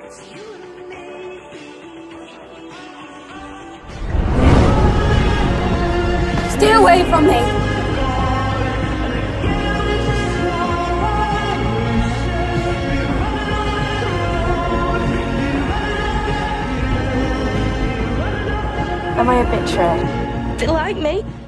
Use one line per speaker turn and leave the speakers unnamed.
Stay away from me! Am I a bit shy?
Do you like me?